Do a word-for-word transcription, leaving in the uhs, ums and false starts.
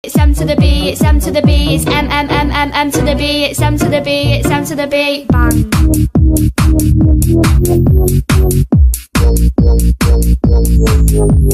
It's M to the B, it's M to the B, it's M M M M M to the B, it's M to the B, it's M to the B. Bang.